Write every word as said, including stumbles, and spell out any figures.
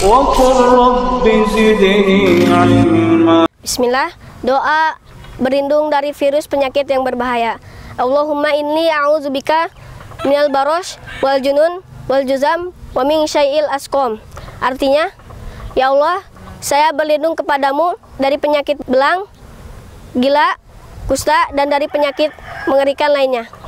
وقل رب زدني علما. Bismillah, doa berlindung dari virus penyakit yang berbahaya. Allahumma inni a'udzubika minal barosh wal junun wal juzam wa min syai'il asqam. Artinya, ya Allah, saya berlindung kepadamu dari penyakit belang, gila, kusta, dan dari penyakit mengerikan lainnya.